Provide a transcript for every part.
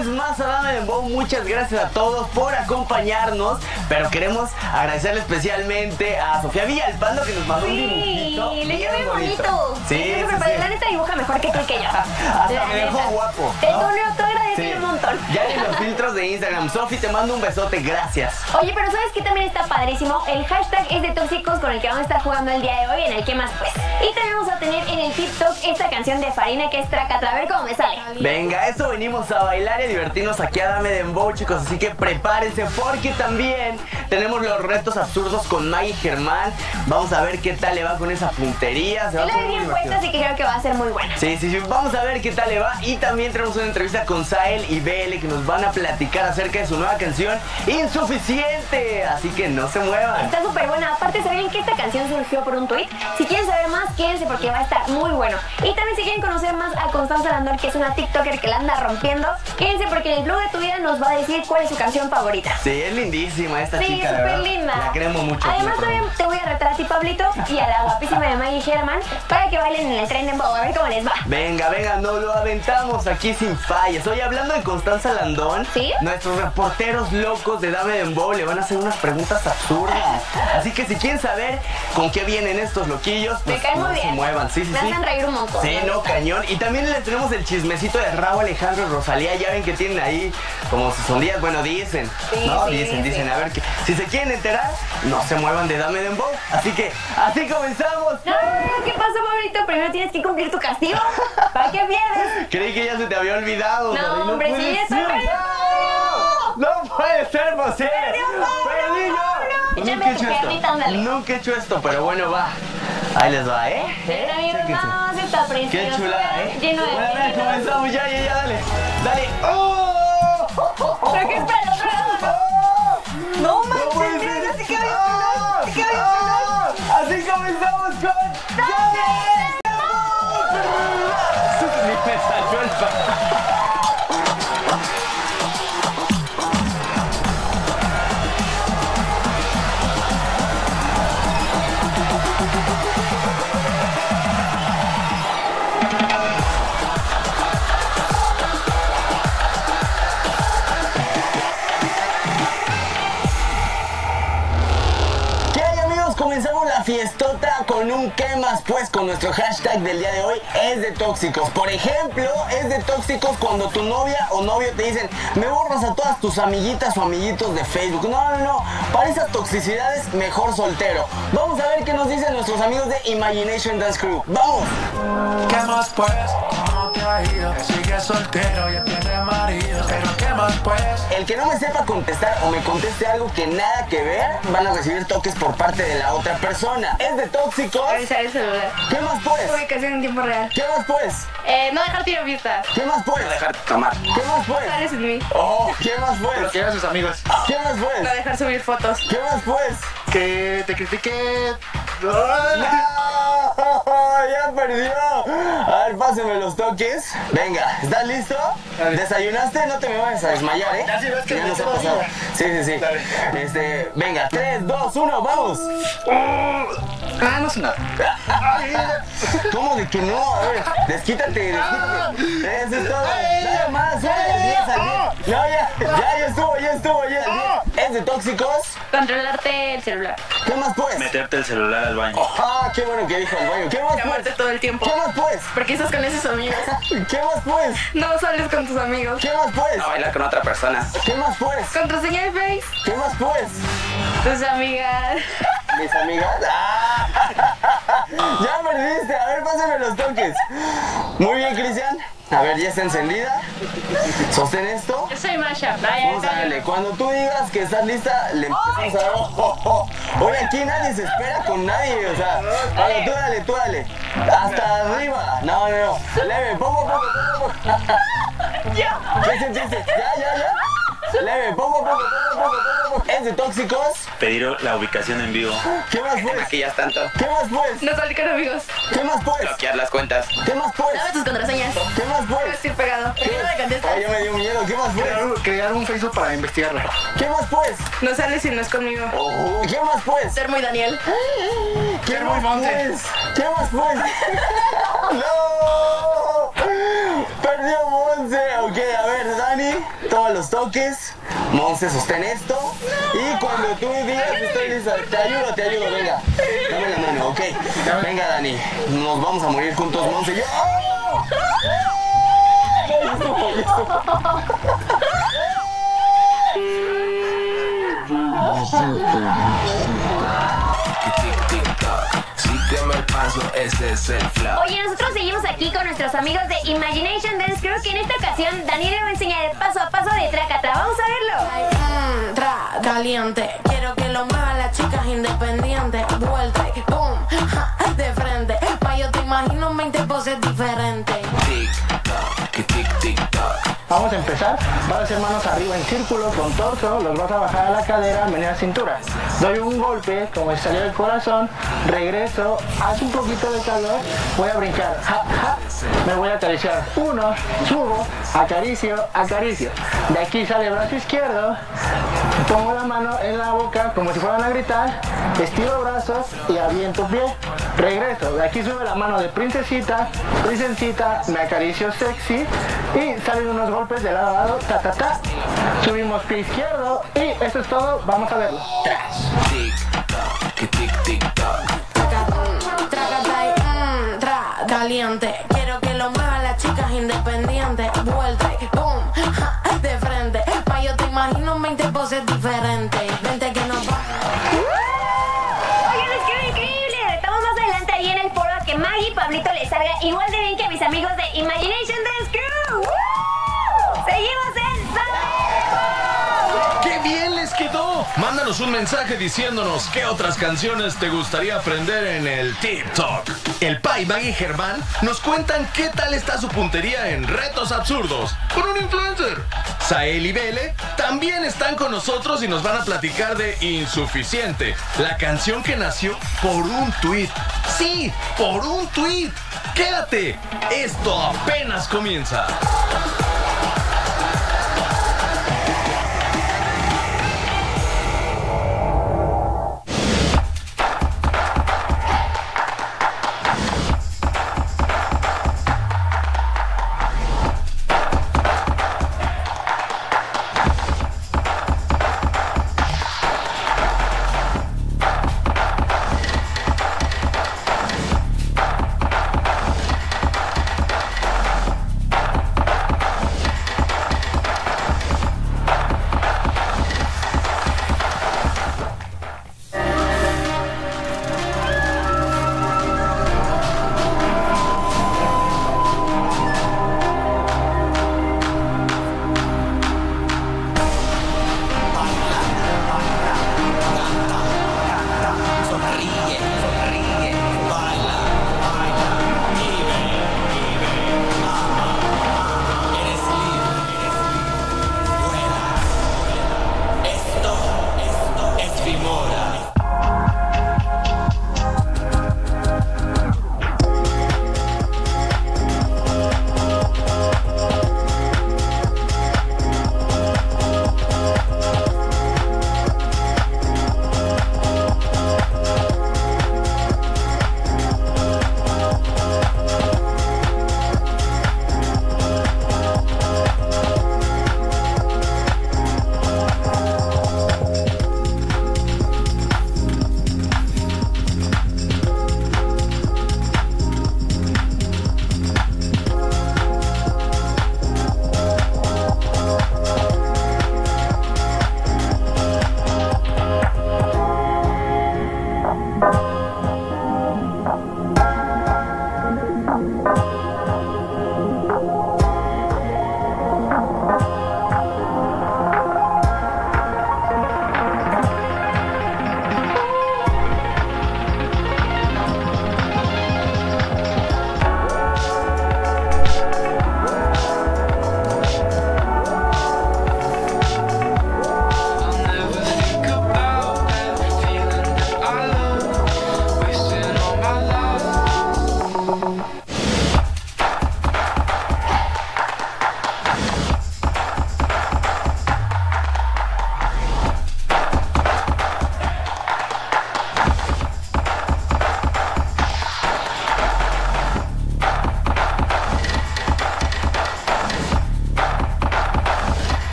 vez más a Dame Dembow. Muchas gracias a todos por acompañarnos, pero queremos agradecerle especialmente a Sofía Villalpando, que nos mandó un dibujito. Sí, le quedó bien bonito. Sí, La neta dibuja mejor que tú y que yo. Hasta me dejó guapo. Te agradezco un montón. Ya en los filtros de Instagram. Sofi, te mando un besote, gracias. Oye, pero ¿sabes qué también está padrísimo? El hashtag es de tóxicos, con el que vamos a estar jugando el día de hoy en el ¿Qué más pues? Y también vamos a tener en el TikTok esta canción de Farina que es Tracatra. A ver cómo me sale. Venga, eso venimos a bailar y a divertirnos aquí a Dame Dembow, chicos. Así que prepárense porque también tenemos los retos absurdos con Maggie Germán. Vamos a ver qué tal le va con esa puntería. Se va a La poner vi bien muy puesta, así que creo que va a ser muy buena. Sí, vamos a ver qué tal le va. Y también tenemos una entrevista con Sael y BL que nos van a platicar acerca de su nueva canción Insuficiente. Así que no se muevan. Está súper buena. Aparte, ¿saben que esta canción surgió por un tweet? Si quieren saber más, quédense porque va a estar muy bueno. Y también si quieren conocer más a Constanza Landón, que es una TikToker que la anda rompiendo, quédense porque en el blog de tu vida nos va a decir cuál es su canción favorita. Sí, es lindísima esta chica. Sí, súper linda. La queremos mucho. Además, también te voy a retar a ti, Pablito, y a la guapísima de Maggie Germán para que bailen en el Tren Dembow. A ver cómo les va. Venga, nos lo aventamos aquí sin fallas. Hoy hablando de Constanza Landón, ¿sí? Nuestros reporteros locos de Dame Dembow le van a hacer unas preguntas absurdas. Así que si quieren saber con qué vienen estos loquillos, pues me caen muy no bien. Se muevan. Sí. Me hacen reír un montón. Sí, no, cañón. Y también les tenemos el chismecito de Raúl Alejandro y Rosalía. Ya ven que tienen ahí como si son días, bueno, dicen. Sí, no, sí, dicen. A ver, que si se quieren enterar, no se muevan de Dame Dembow. Así que, así comenzamos. No, ¿qué pasa, Pablito? Primero tienes que cumplir tu castigo. ¿Para qué pierdes? Creí que ya se te había olvidado. No, hombre, sí, puede está ser. perdido. No puede ser posible. Perdí yo. Échame tu piernita, ándale. Nunca he hecho esto, pero bueno, va. Ahí les va, ¿eh? Está bien, no, se está precioso. Qué chula, ¿eh? Lleno de... Bueno, a comenzamos ya, dale. Dale. ¡Oh! ¿Pero qué es para el otro lado? No manches, mira, se quedó bien pelón. Así comenzamos con... ¡Dame! Ni me salió el Comenzamos la fiestota con un ¿qué más pues? Con nuestro hashtag del día de hoy, es de tóxicos. Por ejemplo, es de tóxicos cuando tu novia o novio te dicen, me borras a todas tus amiguitas o amiguitos de Facebook. No, para esas toxicidades, mejor soltero. Vamos a ver qué nos dicen nuestros amigos de Imagination Dance Crew. ¡Vamos! ¿Qué más pues? ¿Cómo te ha ido? Sigue soltero, ya tiene marido. Pero ¿qué más pues? El que no me sepa contestar o me conteste algo que nada que ver, van a recibir toques por parte de la otra persona. Es de tóxicos. Revisar el celular. ¿Qué más pues? Ubicación en tiempo real. ¿Qué más pues? No dejar tiro vista. ¿Qué más pues? No dejar tomar. ¿Qué más pues? Sales en mí. Oh, ¿qué más pues? Bloquear a sus amigos. ¿Qué más pues? No dejar subir fotos. ¿Qué más pues? Que te critique. ¡No! ¡Ya perdió! A ver, pásenme los toques. Venga, ¿estás listo? Dale. ¿Desayunaste? No te me vayas a desmayar, ¿eh? Ya sí ves que ya me nos ha quedo pasado. viva. Sí. Dale. Venga, 3, 2, 1, ¡vamos! No sé nada. ¿Cómo de que no? A ver, desquítate. Eso es todo. Nada más, al 10, al 10. No, ya estuvo, ya. ¿Es de tóxicos? Controlarte el celular. ¿Qué más pues? Meterte el celular al baño. Ah, qué bueno que dijo el baño. ¿Qué más Llamarte pues? todo el tiempo. ¿Qué más pues? Porque estás con esos amigos. ¿Qué más pues? No sales con tus amigos. ¿Qué más pues? No bailar con otra persona. ¿Qué más pues? Contraseña de Face. ¿Qué más pues? Tus amigas. ¿Mis amigas? ¡Ah! Ya perdiste. A ver, pásame los toques. Muy bien, Cristian. A ver, ya está encendida. Sostén esto. Yo soy Masha. Vamos a darle. Cuando tú digas que estás lista, le empezamos a dar. Oye, aquí nadie se espera con nadie. O sea, vale, tú dale. Hasta arriba. No. Leve, poco. ¿Qué sentiste? Ya. Leve, poco. ¿Es de tóxicos? Pedir la ubicación en vivo. ¿Qué más pues? Maquillas tanto. ¿Qué más pues? No salir con amigos. ¿Qué más pues? Bloquear las cuentas. ¿Qué más pues? Dame tus contraseñas. ¿Qué más Voy a pues? estar pegado. ¿Por qué no me contestas? Ay, ya me dio miedo. ¿Qué más pues? Crear un Facebook para investigarla. ¿Qué más pues? No sales si no es conmigo. Oh, ¿qué más pues? Ser muy Daniel. ¿Qué Ser más muy Monse. pues? ¿Qué más pues? ¡No! Perdió Monse. Ok, a ver, Dani. a los toques. Monse, sostén esto. Y cuando tú digas estoy lista, te ayudo, venga. Dame la mano, ok. Venga, Dani. Nos vamos a morir juntos, Monse y yo. ¡Oh! Ya estuvo. Sígueme el paso, ese es el flow. Oye, nosotros seguimos aquí con nuestros amigos de Imagination Dance Crew, que en esta ocasión Daniel le va a enseñar el paso a paso de Tracata. Vamos a verlo. Caliente, quiero que lo muevan las chicas independientes. Vuelta y boom, ja, de frente. Pa' yo te imagino 20 poses diferentes. Tic-toc, tic-tic-toc. Vamos a empezar. Vas a hacer manos arriba en círculo con torso, los vas a bajar a la cadera, menea cintura. Doy un golpe, como si saliera del corazón, regreso, hace un poquito de calor, voy a brincar, ja, ja, me voy a acariciar. 1, subo, acaricio, acaricio. De aquí sale el brazo izquierdo, pongo la mano en la boca como si fueran a gritar, estiro brazos y aviento pie. Regreso, de aquí sube la mano de princesita, me acaricio sexy y salen unos golpes de lado a lado, ta ta ta. Subimos pie izquierdo y eso es todo, vamos a verlo. Tras. Tic-toc, tic-tic-toc. Caliente, quiero que lo muevan las chicas independientes. Vuelta y boom, ja, de frente. Pa' yo te imagino 20 poses diferentes. Vente que nos va. Oigan, les quedó increíble. Estamos más adelante ahí en el foro a que Maggie y Pablito les salga igual de bien que mis amigos de Imagination Dance Crew. Seguimos en Salud. ¡Qué bien les quedó! Mándanos un mensaje diciéndonos qué otras canciones te gustaría aprender en el TikTok. El Pai, Maggie y Germán nos cuentan qué tal está su puntería en retos absurdos con un influencer. Sael y Bele también están con nosotros y nos van a platicar de Insuficiente, la canción que nació por un tuit. ¡Sí, por un tuit! ¡Quédate! Esto apenas comienza.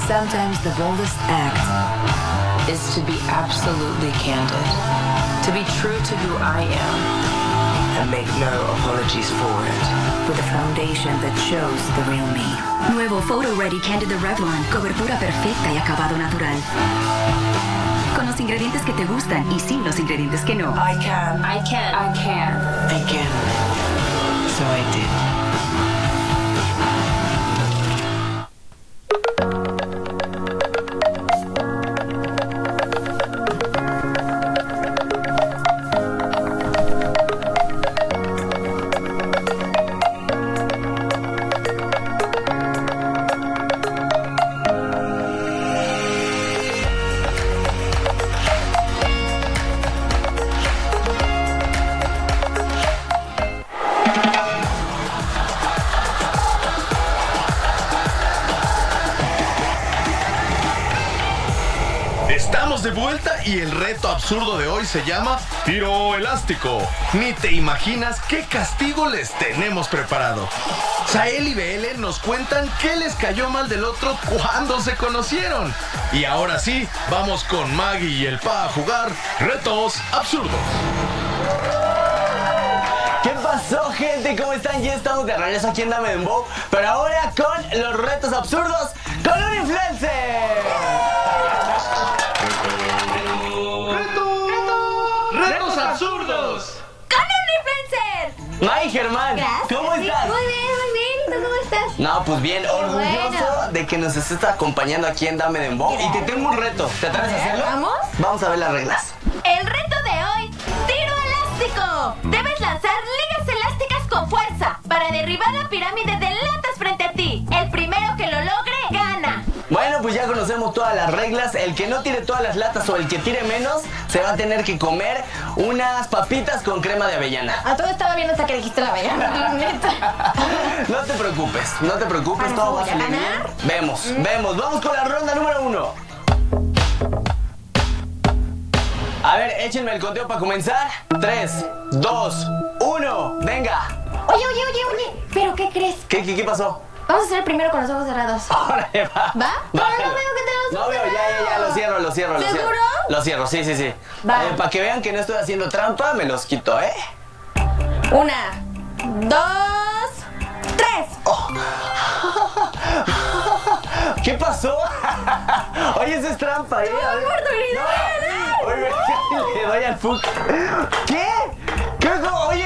Sometimes the boldest act is to be absolutely candid, to be true to who I am, and make no apologies for it. With a foundation that shows the real me. Nuevo Photo Ready Candid de Revlon. Cobertura perfecta y acabado natural. Con los ingredientes que te gustan y sin los ingredientes que no. I can. I can. I can. I can. So I did. Estamos de vuelta y el reto absurdo de hoy se llama Tiro Elástico. Ni te imaginas qué castigo les tenemos preparado. Sael y BL nos cuentan qué les cayó mal del otro cuando se conocieron. Y ahora sí, vamos con Maggie y el Pa a jugar Retos Absurdos. ¿Qué pasó, gente? ¿Cómo están? Ya estamos de regreso aquí en Dame Dembow, pero ahora con los retos absurdos con un influencer. ¡Retos absurdos! ¡Con un influencer! May Germán, Gracias. ¿cómo Sí, estás? muy bien, muy bien. ¿Y tú cómo estás? No, pues bien, orgulloso bueno. de que nos estés acompañando aquí en Dame Dembow. Y te tengo un reto. ¿Te atreves a hacerlo? ¿Vamos? Vamos a ver las reglas. El reto de hoy, tiro elástico. Debes lanzar ligas elásticas con fuerza para derribar la pirámide de latas frente a ti. El primero que lo logre, gana. Bueno, pues ya conocemos todas las reglas. El que no tire todas las latas o el que tire menos se va a tener que comer unas papitas con crema de avellana. A todo estaba bien hasta que dijiste la avellana, neta. No te preocupes, no te preocupes, ¿Para todo va a eso voy a salir bien. ganar? Vemos. Vamos con la ronda número 1. A ver, échenme el conteo para comenzar. 3, 2, 1, venga. Oye, ¿pero qué crees? ¿Qué pasó? Vamos a hacer el primero con los ojos cerrados. Órale, va. ¿Va? Pero Bájalo. no veo que tenemos No ojos veo, ya, cerrados. lo cierro. ¿Seguro? Lo cierro, sí. Va. Para que vean que no estoy haciendo trampa, me los quito, ¿eh? 1, 2, 3. ¿Qué pasó? Oye, eso es trampa, ¿eh? A ver. Oye, le doy al fuck. ¿Qué? Oye,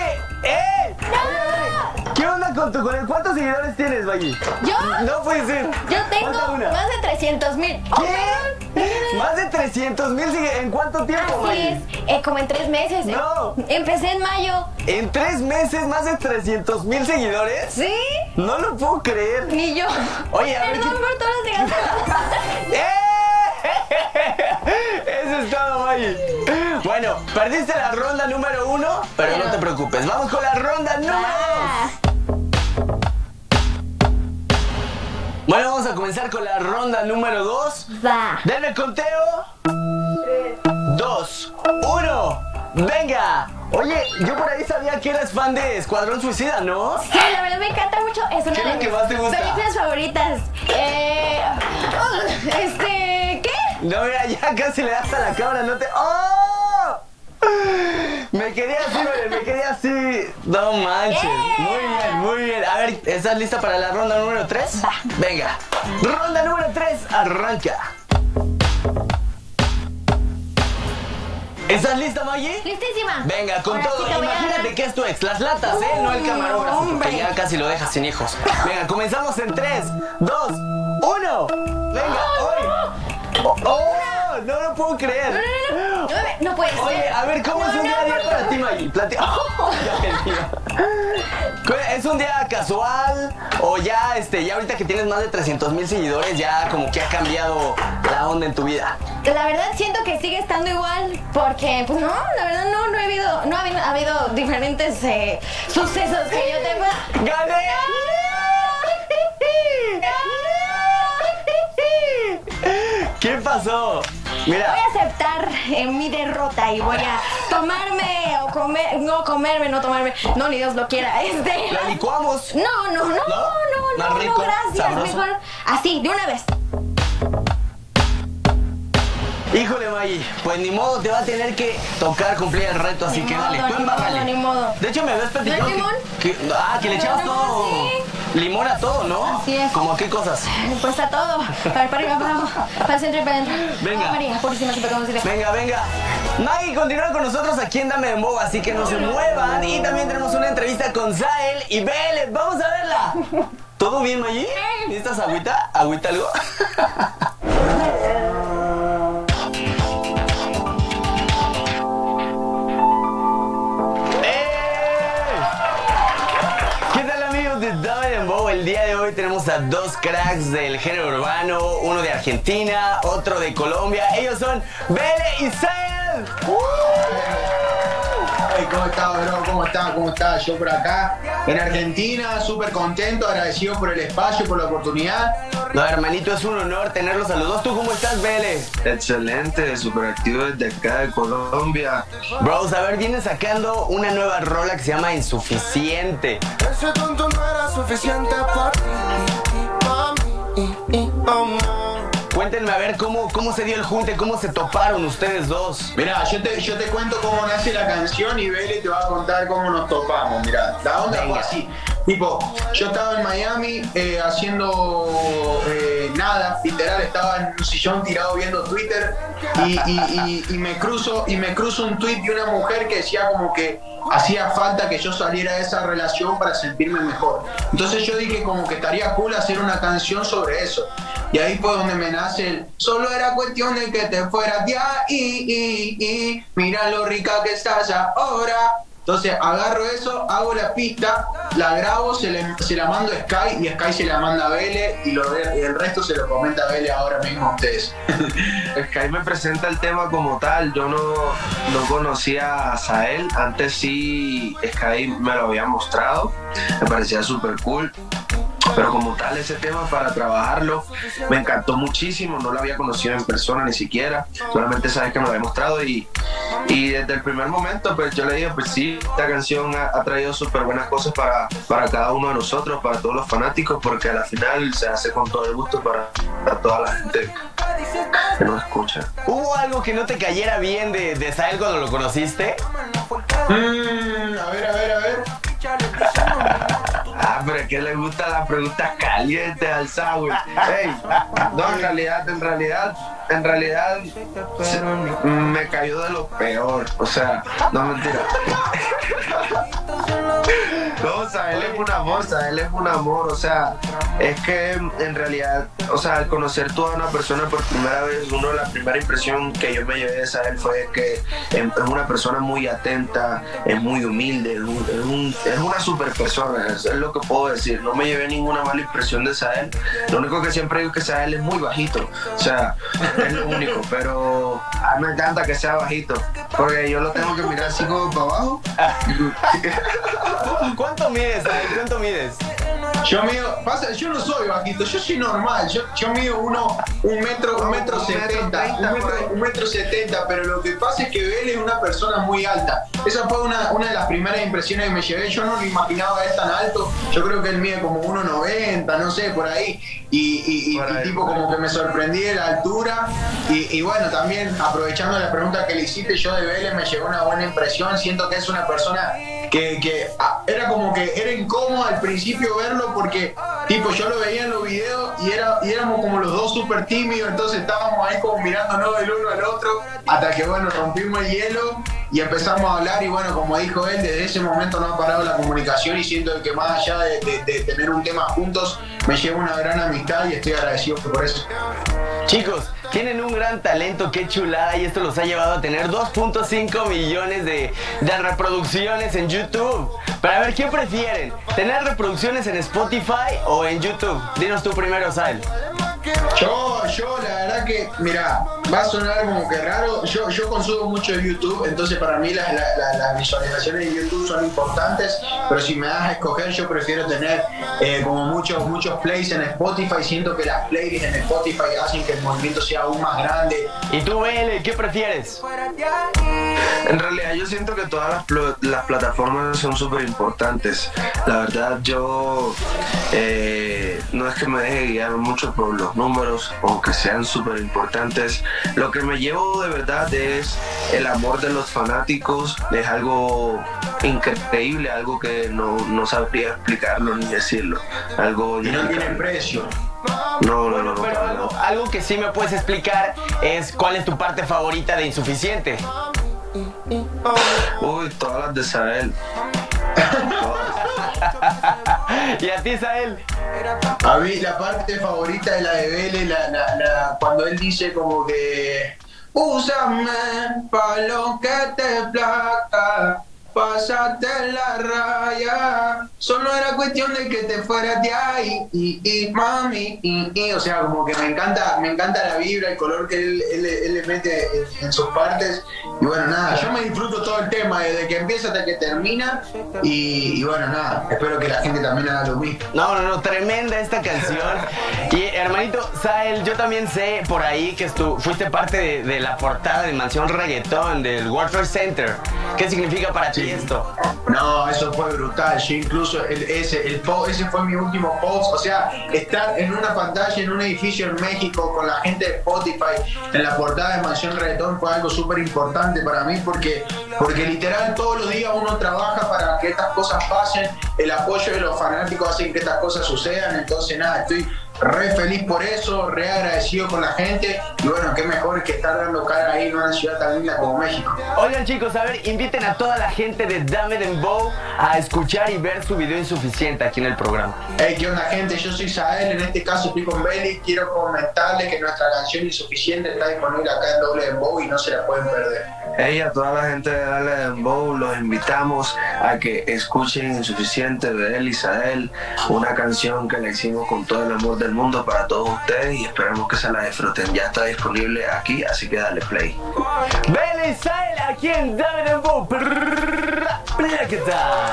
¿qué onda con el cuántos seguidores tienes, Maggie? ¿Yo? No puede ser. Yo tengo Falta una. más de 300,000. ¿Qué? ¿Más de 300,000 seguidores? ¿En cuánto tiempo, Así Maggie? es, como en 3 meses. No. Empecé en mayo. ¿En 3 meses más de 300,000 seguidores? ¿Sí? No lo puedo creer. Ni yo. Oye, a ver. Perdón por todas las ¡Eh! Eso es todo, Maggie. Bueno, perdiste la ronda número 1, pero no te preocupes. Vamos con la ronda número 2. Bueno, vamos a comenzar con la ronda número 2. Va. Denme el conteo. 2, 1, venga. Oye, yo por ahí sabía que eras fan de Escuadrón Suicida, ¿no? Sí, la verdad me encanta mucho. Es una ¿Qué es de lo que mis más te gusta? películas favoritas. ¿Qué? No, mira, ya casi le das a la cámara, no te... ¡Oh! Me quedé así. No manches. Muy bien. A ver, ¿estás lista para la ronda número 3? Va. Venga. Ronda número 3, arranca. ¿Estás lista, Maggie? Listísima. Venga, con Ahora todo. sí te voy a Imagínate ganar. que es tu ex, las latas, no el camarógrafo, porque hombre. ya casi lo dejas sin hijos. Venga, comenzamos en 3, 2, 1. Venga, no lo puedo creer. No puede ser. Oye, a ver, ¿cómo es un día a día para ti, Maggie? ¿Es un día casual o ya ahorita que tienes más de 300,000 seguidores ya como que ha cambiado la onda en tu vida? La verdad siento que sigue estando igual porque, pues no, la verdad ha habido diferentes sucesos que yo tengo. ¡Gané! ¿Qué pasó? Mira. Voy a aceptar mi derrota y voy a tomarme o comer, no tomarme, no, ni Dios lo quiera, ¿La licuamos? No, ¿Más rico? gracias, ¿Sabroso? mejor así, de una vez. Híjole, Maggie, pues ni modo, te va a tener que tocar cumplir el reto, así que dale, tú embárrale. Ni modo. De hecho, me habías platicado ¿No hay limón? que le echabas todo, limón a todo, ¿no? Así es. ¿Cómo a qué cosas? Pues a todo. Para arriba, para abajo, para el centro y para adentro. Venga. Oh, María, purísima, que pecamos. Venga, venga. Maggie continúa con nosotros aquí en Dame Dembow, así que no se muevan. Y también tenemos una entrevista con Sael y Vélez. ¡Vamos a verla! ¿Todo bien, Maggie? ¿Necesitas agüita? ¿Agüita algo? El día de hoy tenemos a dos cracks del género urbano, uno de Argentina, otro de Colombia. Ellos son Vélez y Sael. Hey, ¿cómo estás, bro? ¿Cómo estás? ¿Cómo estás? Yo por acá, en Argentina, súper contento, agradecido por el espacio, por la oportunidad. No, hermanito, es un honor tenerlos a los dos. ¿Tú cómo estás, Vélez? Excelente, súper activo desde acá de Colombia. Bros, a ver, vienen sacando una nueva rola que se llama Insuficiente. Ese tonto no era suficiente para mí. Cuéntenme a ver cómo se dio el junte, cómo se toparon ustedes dos. Mirá, yo te cuento cómo nace la canción y Vélez te va a contar cómo nos topamos. Mirá, la onda fue así. Tipo, yo estaba en Miami haciendo nada, literal, estaba en un sillón tirado viendo Twitter y me cruzo un tweet de una mujer que decía como que hacía falta que yo saliera de esa relación para sentirme mejor. Entonces yo dije como que estaría cool hacer una canción sobre eso. Y ahí fue donde me nace el solo era cuestión de que te fueras de ahí, mira lo rica que estás ahora. Entonces agarro eso, hago la pista, la grabo, se la mando a Sky y Sky se la manda a Vélez y el resto se lo comenta a Vélez ahora mismo a ustedes. Sky me presenta el tema como tal, yo no conocía a Sael, antes sí Sky me lo había mostrado, me parecía súper cool. Pero como tal ese tema para trabajarlo me encantó muchísimo, no lo había conocido en persona ni siquiera, solamente sabes que me lo había mostrado y desde el primer momento pues yo le dije pues sí, esta canción ha traído súper buenas cosas para cada uno de nosotros, para todos los fanáticos, porque a la final se hace con todo el gusto para toda la gente que nos escucha. ¿Hubo algo que no te cayera bien de Sael cuando lo conociste? A ver. Pero es que le gustan las preguntas calientes al Saúl. Hey, no, en realidad me cayó de lo peor. O sea, no, mentira. No, Sael es un amor, o sea, es que en realidad, o sea, al conocer tú a una persona por primera vez, la primera impresión que yo me llevé de Sael fue que es una persona muy atenta, es muy humilde, es una super persona, es lo que puedo decir, no me llevé ninguna mala impresión de Sael, lo único que siempre digo es que Sael es muy bajito, o sea, es lo único, pero a mí me encanta que sea bajito, porque yo lo tengo que mirar así como para abajo. ¿Cuánto mides, Sael? ¿Cuánto mides? Yo no soy bajito, yo soy normal, yo mido un metro 70, pero lo que pasa es que Vélez es una persona muy alta. Esa fue una de las primeras impresiones que me llevé, yo no lo imaginaba él tan alto, yo creo que él mide como 1,90, no sé, por ahí, y tipo como que me sorprendí de la altura, y bueno, también aprovechando la pregunta que le hiciste, yo de Vélez me llevé una buena impresión, siento que es una persona que era como que era incómodo al principio verlo porque tipo yo lo veía en los videos y éramos como los dos súper tímidos, entonces estábamos ahí como mirándonos del uno al otro hasta que bueno rompimos el hielo y empezamos a hablar y bueno, como dijo él, desde ese momento no ha parado la comunicación y siento que más allá de tener un tema juntos me lleva una gran amistad y estoy agradecido por eso. Chicos, tienen un gran talento, qué chulada, y esto los ha llevado a tener 2.5 millones de reproducciones en YouTube. Pero a ver, ¿qué prefieren? ¿Tener reproducciones en Spotify o en YouTube? Dinos tú primero, Sael. Yo la verdad que, mira, va a sonar como que raro, yo consumo mucho de YouTube, entonces para mí las visualizaciones de YouTube son importantes, pero si me das a escoger yo prefiero tener como muchos plays en Spotify, siento que las playlists en Spotify hacen que el movimiento sea aún más grande. ¿Y tú, Vélez, qué prefieres? En realidad yo siento que todas las plataformas son súper importantes. La verdad yo no es que me deje guiar mucho por los números, aunque sean súper importantes. Lo que me llevo de verdad es el amor de los fanáticos. Es algo increíble, algo que no sabría explicarlo ni decirlo. Algo y no tiene precio. No. Pero algo que sí me puedes explicar es cuál es tu parte favorita de Insuficiente. Uy, todas las de Sael. ¿Y a ti, Sael? A mí la parte favorita de la de Vélez, cuando él dice como que úsame pa' lo que te plazca, pásate la raya, solo era cuestión de que te fueras de ahí, y mami, o sea, como que me encanta la vibra, el color que él le mete en sus partes, y bueno, nada, yo me disfruto todo el tema, desde que empieza hasta que termina, y bueno, nada, espero que la gente también haga lo mismo. No, tremenda esta canción. Y hermanito, Sael, yo también sé por ahí que fuiste parte de la portada de Mansión Reggaetón del World Trade Center. ¿Qué significa para ti esto? No, eso fue brutal. Yo incluso ese fue mi último post. O sea, estar en una pantalla en un edificio en México con la gente de Spotify en la portada de Mansión Reggaetón fue algo súper importante para mí porque literal todos los días uno trabaja para que estas cosas pasen. El apoyo de los fanáticos hace que estas cosas sucedan. Entonces nada, estoy re feliz por eso, re agradecido con la gente y bueno, qué mejor que estar dando cara ahí en una ciudad tan linda como México. Oigan chicos, a ver, inviten a toda la gente de Dame Dembow a escuchar y ver su video Insuficiente aquí en el programa. Hey, ¿qué onda gente? Yo soy Sael, en este caso estoy con Belly. Quiero comentarles que nuestra canción Insuficiente está disponible acá en Doble Dembow y no se la pueden perder. Hey, a toda la gente de Dale Dembow los invitamos a que escuchen Insuficiente de él y Sael, una canción que le hicimos con todo el amor del mundo para todos ustedes y esperamos que se la disfruten. Ya está disponible aquí, así que dale play. Belly Sael aquí en Dame Dembow. ¿Qué tal?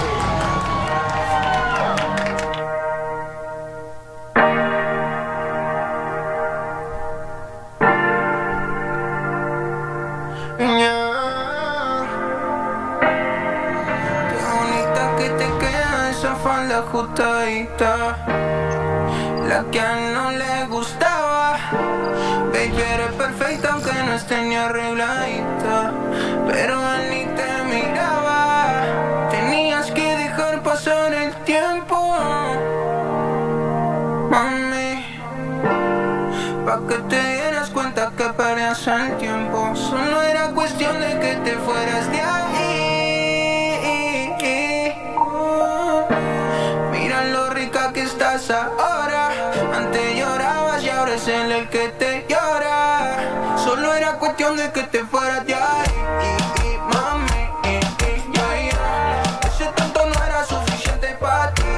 Falda ajustadita, la que a él no le gustaba. Baby, eres perfecta aunque no esté ni arregladita, pero él ni te miraba. Tenías que dejar pasar el tiempo, mami, pa' que te dieras cuenta que perdías el tiempo. Solo era cuestión de que te fueras de ahí. Que estás ahora, antes llorabas y ahora es él el que te llora. Solo era cuestión de que te fueras de ahí, mami, ese tanto no era suficiente para ti,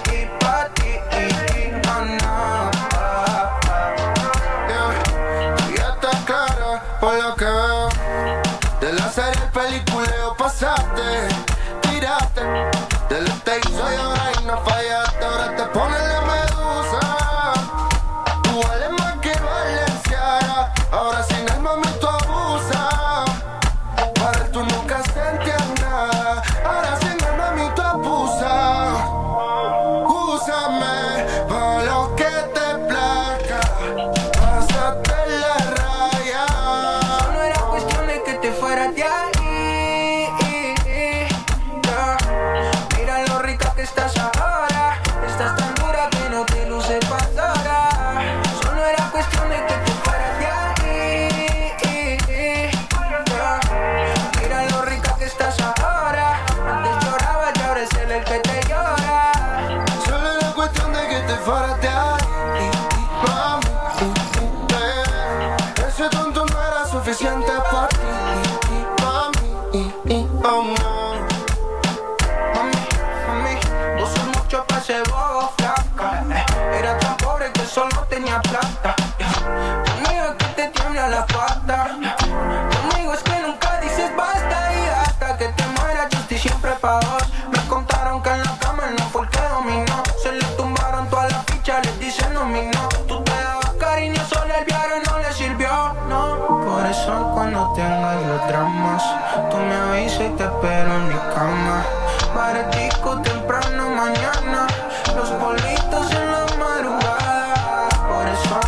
Ya está clara por lo que veo, de la serie el peliculeo pasaste, tiraste del stage y ahora y no fallaste, ahora te pones la medusa. Tú vales más que Valenciaga, ahora sin el mami tú abusas. Para él tú nunca sentías nada, ahora sin el mami tú abusas. Úsame pa' lo que te plazca, pásate la raya. Solo era cuestión de que te fueras de ahí. Estás ahora, estás tan dura que no te luce pasada. Solo era cuestión de que te fueras de ahí. Mira lo rica que estás ahora, antes llorabas y ahora es él el que te llora. Solo era cuestión de que te fueras de ahí, mami. Ese tonto no era suficiente para ti, mami. Oh no. Ese bobo flaca, era tan pobre que solo tenía plata. Conmigo es que te tiembla la pata, conmigo es que nunca dices basta. Y hasta que te mueras yo estoy siempre pa' vos. Me contaron que en la cama él no fue el que dominó, se le tumbaron todas las fichas, les dicen dominó. Tú te dabas cariño, solo el viaje no le sirvió, no. Por eso cuando tengas los dramas, tú me avisas y te espero en mi cama. Baratico temprano mañana, los bolitos en la madrugada. Por eso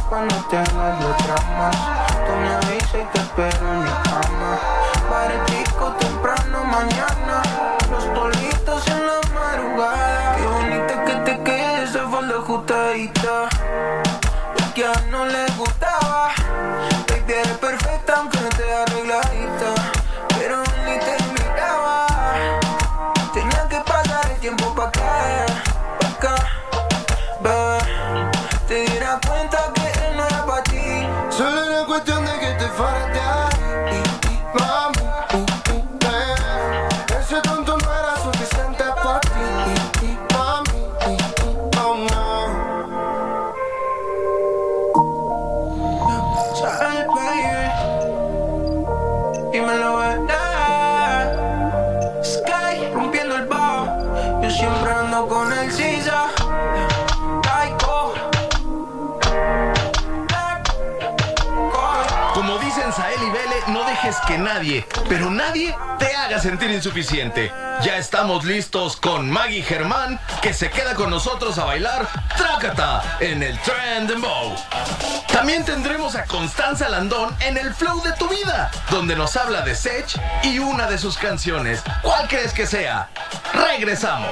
te espero en mi cama. Baretico temprano mañana, los politos en la madrugada. Qué bonita que te quede esa falda ajustadita, la que a no le gustaba. Baby, eres perfecta aunque no te arregladita, pero ni te miraba. Tenía que pasar el tiempo pa' acá, bebé. Te dieras cuenta que él no era pa' ti. Solo era cuestión de que te fueras de ahí, mami, ese tonto no era suficiente para ti, mami, oh no. Sal, baby, dímelo, verdad. Sky, rompiendo el bajo. Yo siempre ando con el Sisa. Como dicen Sael y Bele, no dejes que nadie, pero nadie, te haga sentir insuficiente. Ya estamos listos con Maggie Germán, que se queda con nosotros a bailar Trácata en el Trend Dembow. También tendremos a Constanza Landón en el Flow de tu Vida, donde nos habla de Sech y una de sus canciones. ¿Cuál crees que sea? Regresamos.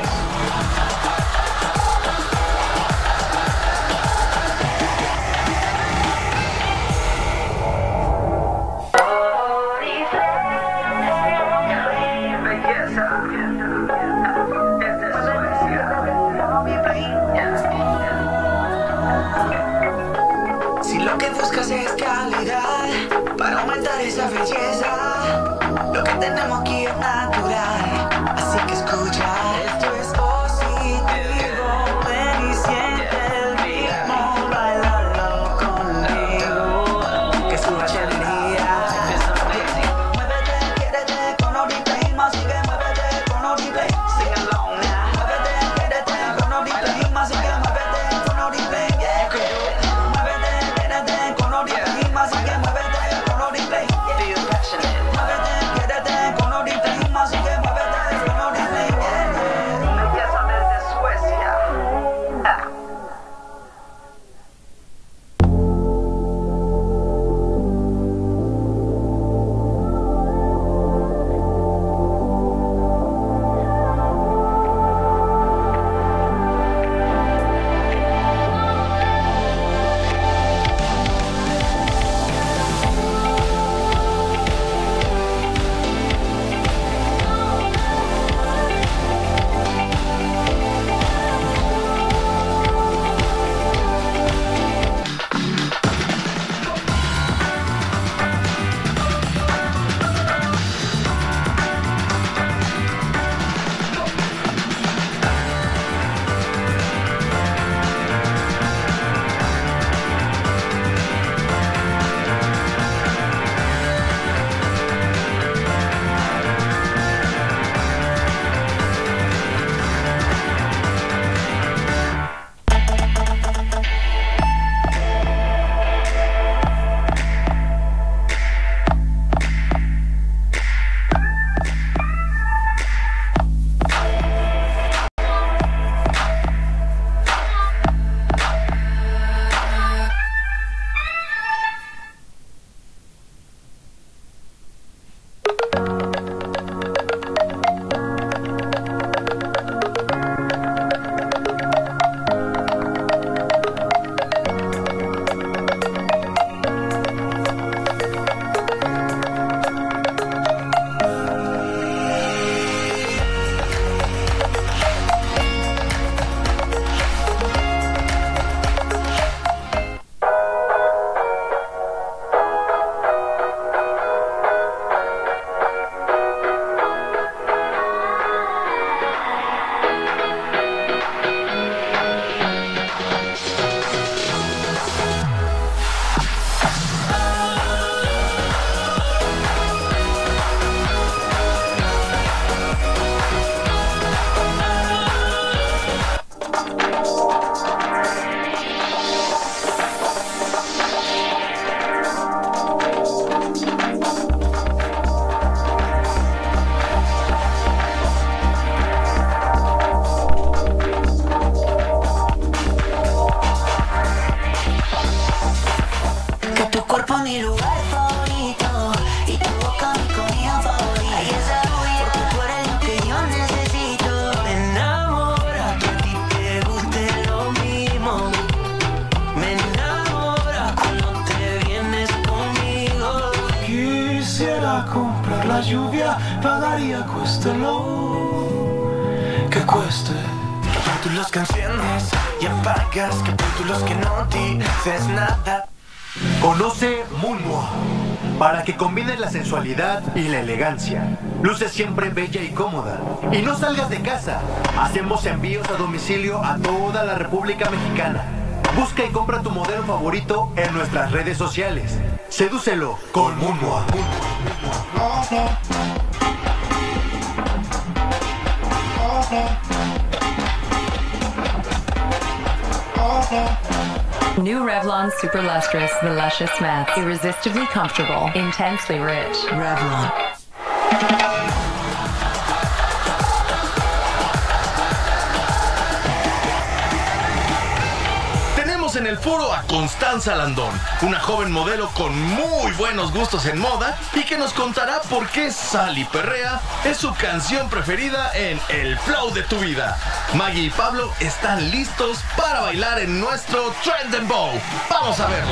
Si lo que buscas es calidad para aumentar esa belleza, lo que tenemos aquí es natural, así que escucha. Esto es positivo, ven y siente el ritmo, bailalo conmigo, que suba la energía. Muévete, quiérete con Oriplay, así que muévete con Oriplay, sing along now. Muévete, quiérete con Oriplay, así que muévete con Oriplay, yeah. Muévete, quiérete con Oriplay, así que muévete con Oriplay, yeah. Muévete, quiérete con Oriplay, así que muévete con Oriplay, yeah. Belleza desde Suecia. mi lugar favorito. la lluvia, pagaría cueste lo que cueste. Capítulos que enciendes y apagas, capítulos que no dices nada. Conoce Munmo para que combines la sensualidad y la elegancia. Luces siempre bella y cómoda. Y no salgas de casa. Hacemos envíos a domicilio a toda la República Mexicana. Busca y compra tu modelo favorito en nuestras redes sociales. Sedúcelo con Munmo. New Revlon Super Lustrous, the luscious matte, irresistibly comfortable, intensely rich. Revlon. Tenemos en el foro a Constanza Landón, una joven modelo con muy buenos gustos en moda y que nos contará por qué Sal y Perrea es su canción preferida en El Flow de tu Vida. Maggie y Pablo están listos para bailar en nuestro Trend and Bow. Vamos a verlo.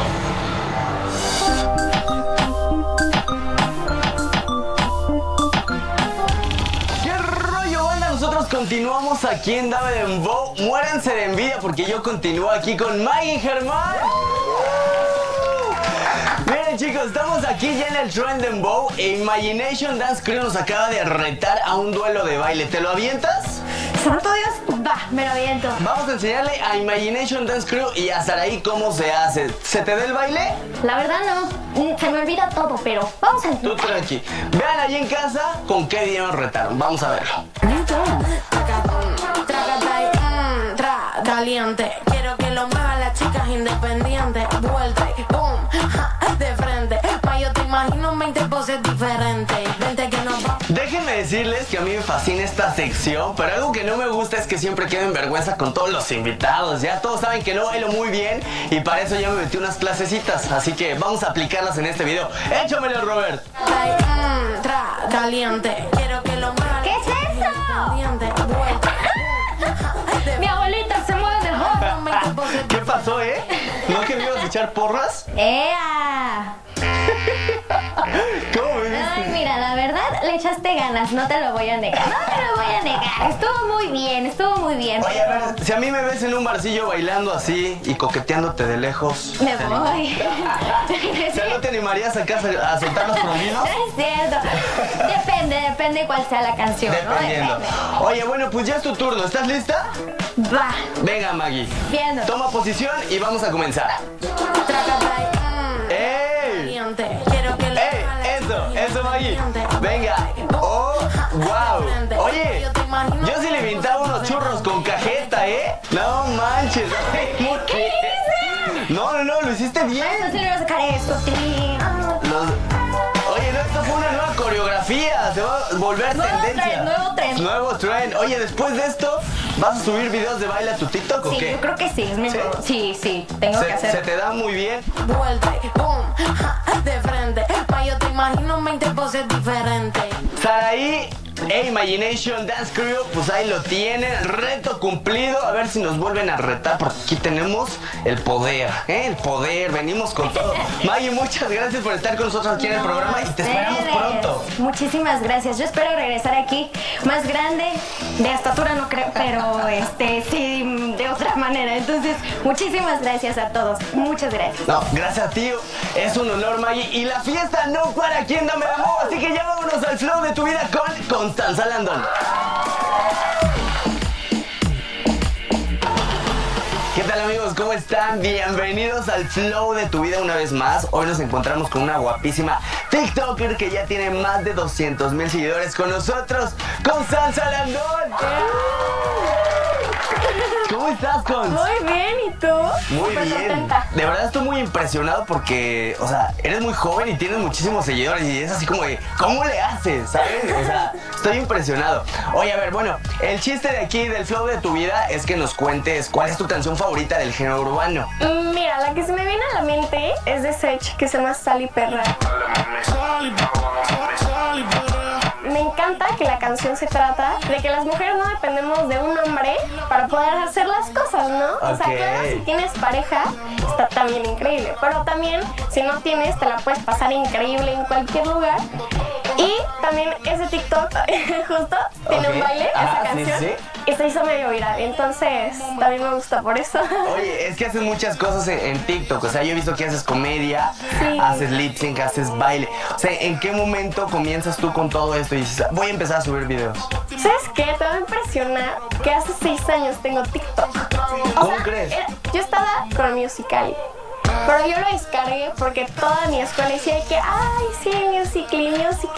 Nosotros continuamos aquí en Dame Dembow. Muéranse de envidia porque yo continúo aquí con Maggie Germán. Miren chicos, estamos aquí ya en el Trend and Bow e Imagination Dance Crew nos acaba de retar a un duelo de baile. ¿Te lo avientas? Santo Dios, va, me lo aviento. Vamos a enseñarle a Imagination Dance Crew y a Saraí cómo se hace. ¿Se te da el baile? La verdad no, se me olvida todo, pero vamos a Tú tranqui. Vean allí en casa con qué día nos retaron. Vamos a verlo. Caliente, quiero que lo muevan las chicas independientes. Vuelta y boom, de frente. Ma, yo te imagino 20 poses diferentes. Vente que nos va. Déjenme decirles que a mí me fascina esta sección, pero algo que no me gusta es que siempre quedo en vergüenza con todos los invitados. Ya todos saben que no bailo muy bien y para eso ya me metí unas clasecitas, así que vamos a aplicarlas en este video. ¡Échamelo, Robert! Caliente, quiero que lo muevan. ¿Qué es eso? Vuelta. Mi abuelita se mueve de joven. ¿Qué pasó, ¿No que me ibas a echar porras? ¡Ea! ¿Cómo me viste? Ay, mira, la verdad le echaste ganas, no te lo voy a negar. No te lo voy a negar. Estuvo muy bien, estuvo muy bien. Oye, a ver, si a mí me ves en un barcillo bailando así y coqueteándote de lejos. Me voy. ¿No te animarías acá a soltar los prohibidos? Es cierto. Depende cuál sea la canción, dependiendo. ¿No? Oye, bueno, pues ya es tu turno. ¿Estás lista? Va. Venga, Maggie. Viendo. Toma posición y vamos a comenzar. ¡Ey! Quiero que lo Eso, Maggie. Venga. ¡Oh, wow! Oye, yo sí le inventaba unos churros con cajeta, No manches. ¿Qué dices? No, lo hiciste bien. No se le va a sacar esto, Oye, no, esto fue una nueva coreografía. Se va a volver tendencia. Nuevo trend. Oye, después de esto, ¿vas a subir videos de baile a tu TikTok o qué? Sí, yo creo que sí. Sí, tengo que hacer. ¿Se te da muy bien? Vuelta y boom, de frente. Ma, yo te imagino 20 poses diferentes. Saraí Imagination Dance Crew, pues ahí lo tienen, reto cumplido. A ver si nos vuelven a retar, porque aquí tenemos el poder, el poder, venimos con todo. Maggie, muchas gracias por estar con nosotros aquí en el programa y te esperamos pronto. Muchísimas gracias, yo espero regresar aquí más grande, de estatura no creo, pero sí, de otra manera. Entonces, muchísimas gracias a todos, muchas gracias. No, gracias a ti, es un honor, Maggie, y la fiesta no para aquí en Dame Dembow, así que ya vámonos al flow de tu vida con Constanza Landón. ¿Qué tal, amigos? ¿Cómo están? Bienvenidos al flow de tu vida una vez más. Hoy nos encontramos con una guapísima TikToker que ya tiene más de 200,000 seguidores con nosotros, Constanza Landón. ¿Cómo estás, Cons? Muy bien, ¿y tú? Muy bien. Contenta. De verdad estoy muy impresionado porque, o sea, eres muy joven y tienes muchísimos seguidores y es así como de, ¿cómo le haces? ¿Sabes? O sea, estoy impresionado. Oye, a ver, bueno, el chiste de aquí del flow de tu vida es que nos cuentes cuál es tu canción favorita del género urbano. Mira, la que se me viene a la mente es de Sech, que se llama Sal y Perrea. me encanta que la canción se trata de que las mujeres no dependemos de un hombre para poder hacer las cosas, ¿no? O sea, claro, si tienes pareja, está también increíble. Pero también, si no tienes, te la puedes pasar increíble en cualquier lugar. Y también ese TikTok, justo, tiene un baile, esa canción, y se hizo medio viral. Entonces, también me gusta por eso. Oye, es que haces muchas cosas en TikTok. O sea, yo he visto que haces comedia, haces lip sync, haces baile. O sea, ¿en qué momento comienzas tú con todo esto y dices, voy a empezar a subir videos? ¿Sabes qué? Te va a impresionar que hace 6 años tengo TikTok. ¿Cómo crees? Yo estaba con Musical.ly. Pero yo lo descargué porque toda mi escuela decía que, ay, sí, Musical.ly.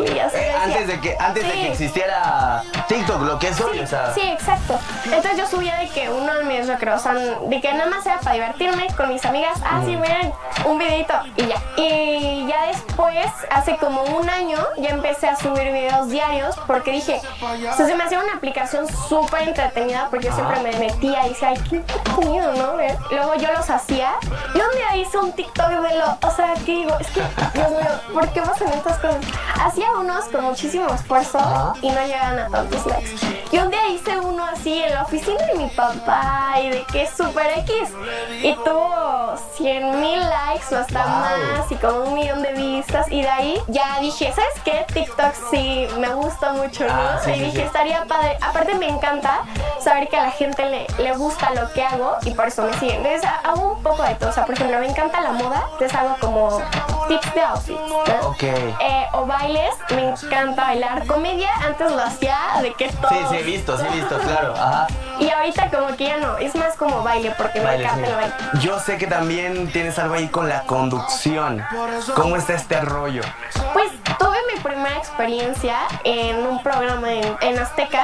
Antes de que existiera TikTok, lo que es hoy, o sea. Sí, exacto. Entonces yo subía de que uno de mis recreos, o sea, de que nada más era para divertirme con mis amigas. Sí, miren, un videito y ya. Y ya después, hace como un año, ya empecé a subir videos diarios porque dije, o sea, se me hacía una aplicación súper entretenida porque yo siempre me metía y decía, ay, qué entretenido, ¿no? Luego yo los hacía y un día hice un TikTok o sea, ¿qué digo? Es que, Dios mío, ¿por qué pasan estas cosas? Hacía unos con muchísimo esfuerzo y no llegaban a tantos likes. Y un día hice uno así en la oficina de mi papá y de que es super X y tuvo 100,000 likes o hasta más y como 1 millón de vistas y de ahí ya dije, ¿sabes qué? TikTok sí me gusta mucho, ¿no? Y dije, estaría padre. Aparte me encanta saber que a la gente le gusta lo que hago y por eso me siguen. Entonces hago un poco de todo. O sea, por ejemplo, me encanta la moda, entonces hago como tips de outfits, ¿no? O bailes, me encanta bailar. Comedia, antes lo hacía de que todo. Sí, he visto, claro. Ajá. Y ahorita como que ya no, es más como baile porque me encanta el baile. Yo sé que también tienes algo ahí con la conducción. ¿Cómo está este rollo? Pues tuve mi primera experiencia en un programa en Azteca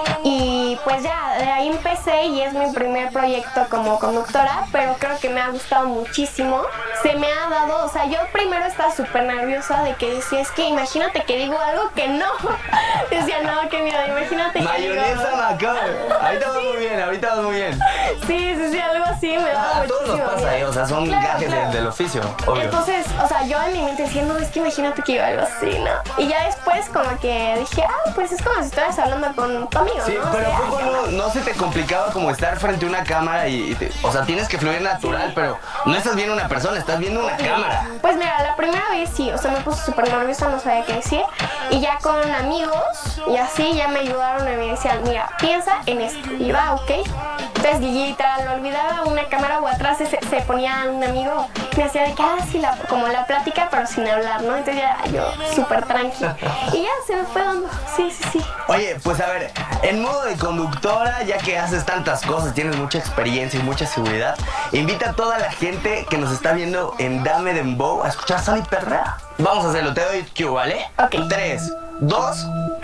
y pues ya de ahí empecé y es mi primer proyecto como conductora, pero creo que me ha gustado muchísimo. Se me ha dado, o sea, yo primero estaba súper nerviosa de que decía, es que imagínate que digo algo que no. Decía, no, qué miedo, imagínate que mayonesa macabre. Ahorita vas muy bien. Sí, algo así me da muchísimo. A todos nos pasa, o sea, son gajes del oficio, obvio. Entonces, o sea, yo en mi mente decía, no, es que imagínate que iba algo así, ¿no? Y ya después como que dije, pues es como si estuvieras hablando con tu amigo, sí, ¿no? pero ¿poco no se te complicaba como estar frente a una cámara o sea, tienes que fluir natural, pero no estás viendo una persona, estás viendo una cámara? Pues mira, la primera vez sí, o sea, me puse súper nerviosa, no sabía qué decir. Y ya con amigos y así ya me ayudaron y me decían, mira, piensa en esto. Y va, ok. Entonces literal, lo olvidaba una cámara o atrás se ponía un amigo y me hacía de que, como la plática, pero sin hablar, ¿no? Entonces ya yo súper tranquila. Y ya se me fue dando. Sí. Oye, pues a ver, en modo de conductora, ya que haces tantas cosas, tienes mucha experiencia y mucha seguridad, invita a toda la gente que nos está viendo en Dame Dembow a escuchar Sal y Perrea. Vamos a hacerlo, te doy cue, ¿vale? Ok. 3, 2...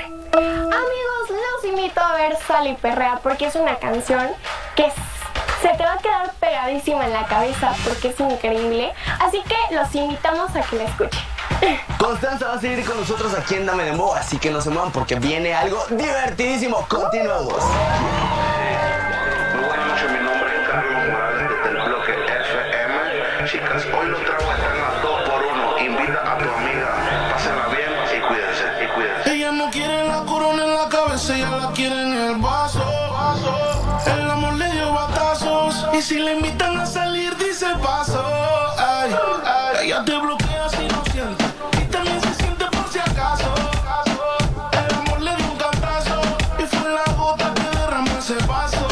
Amigos, los invito a ver Sal y Perrea porque es una canción que se te va a quedar pegadísima en la cabeza porque es increíble. Así que los invitamos a que la escuchen. Constanza va a seguir con nosotros aquí en Dame Dembow, así que no se muevan porque viene algo divertidísimo. Continuamos. Muy buenas noches, mi nombre es Carlos Morales desde el bloque FM. Chicas, hoy los tragos están a 2x1. Invita a tu amiga, pásenla bien y cuídense. Ella no quiere la corona en la cabeza, ella la quiere en el vaso. El amor le dio batazos y si le invitan a salir dice paso. Ay, ella te bloquea si no siente y también se siente por si acaso. El amor le dio un cantazo y fue la gota que derramó ese vaso.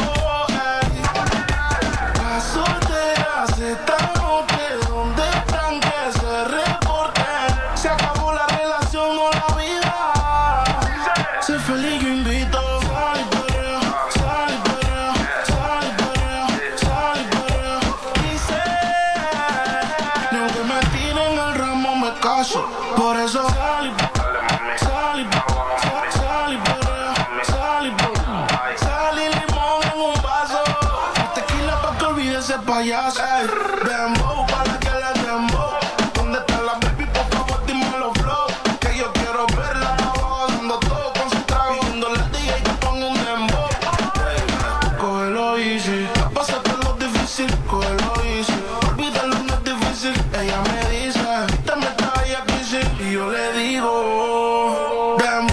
La soltera se está noche, ¿dónde están que se reporten? Se acabó la relación o la vida. Sé feliz, yo invito. Sal y perrea, sal y perrea, sal y perrea, sal y perrea. Dice, ni aunque me tiren el ramo me caso. Por eso sal y perrea, sal y perrea, sal y perrea, sal y perrea. Sal y limón en un vaso. Tequila pa' que olvide ese payaso. Dembow, para que le dembow. ¿Dónde está la baby? Por favor, dime los flow. Que yo quiero verla abajo dando todo con su trago. Pidiéndole al DJ que ponga un dembow. Cógelo easy. Pásate lo difícil, cógelo easy. Olvídalo, no es difícil. Ella me dice, dame esta bella crisis. Y yo le digo, dembow.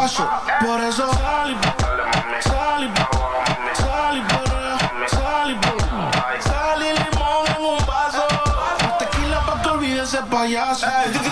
caso. Por eso salí, limón en un vaso. Tequila pa' que olvide ese payaso.